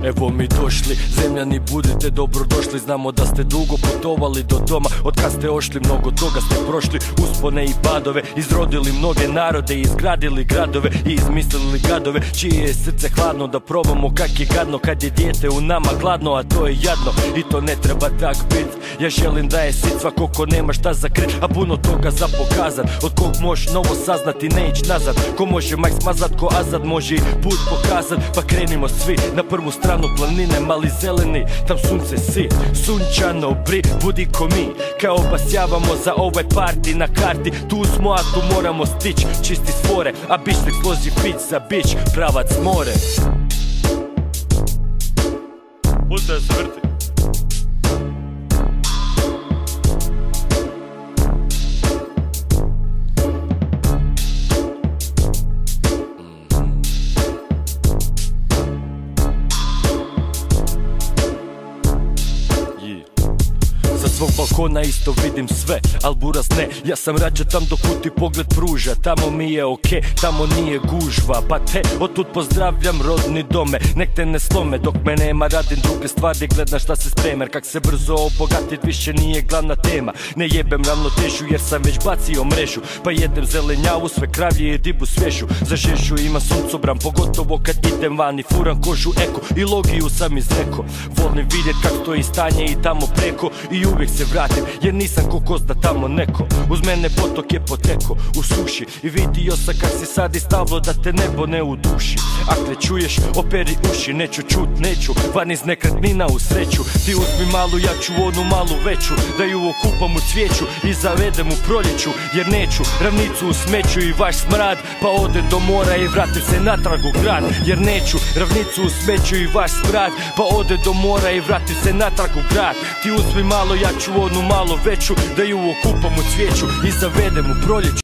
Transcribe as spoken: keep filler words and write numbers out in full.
evo mi došli. Zemljani budite dobrodošli, znamo da ste dugo putovali do doma. Od kad ste ošli mnogo toga ste prošli, uspone i padove, izrodili mnoge narode, izgradili gradove i izmislili gadove. Čije je srce hladno da probamo kak je gadno kad je dijete u nama gladno, a to je jadno i to ne treba tak bit. Ja želim da je sit svako ko nema šta za krit, a puno toga za pokazat. Od kog možeš novo saznati, ne ić nazad. Ko može maj smazat, ko azad može i put pokazat. Pa krenimo svi na prvu stranu planine, mali zeleni, tam sunce si. Sunčano bri, budi ko mi, kao obasjavamo za ovaj party na karti. Tu smo, a tu moramo stić, čisti stvore, a bić nek složi pić za bić, pravac more. Pusti da se vrti. Sa svog balkona isto vidim sve, al buraz ne. Ja sam rađa tam dok puti pogled pruža. Tamo mi je okej, tamo nije gužva. Pa te, otud pozdravljam rodni dome. Nek te ne slome, dok me nema radim druge stvari. Gledam šta se sprema, jer kak se brzo obogatit više nije glavna tema. Ne jebem ravnotežu jer sam već bacio mrežu. Pa jedem zelenjavu, sve kravlje i dibu svježu. Za žežu ima suncobran, pogotovo kad idem vani. Furam kožu eko i logiju sam izreko. Volim vidjet kak stoji stanje i tamo preko. I uvijek se vratim, jer nisam ko kozda tamo neko. Uz mene potok je poteko u suši i vidio sam kak si sad i stavlo da te nebo ne uduši. Akle čuješ, operi uši, neću čut, neću van iz nekretnina u sreću. Ti uzmi malu, ja ću onu malu veću, da ju okupam u cvijeću i zavedem u proljeću. Jer neću ravnicu u smeću i vaš smrad, pa odem do mora i vratim se natrag u grad. Jer neću ravnicu u smeću i vaš smrad, pa odem do mora i vratim se natrag u grad. Ti uzmi malo, ja ću onu malo veću, da ju okupam u cvijeću i zavedem u proljeću.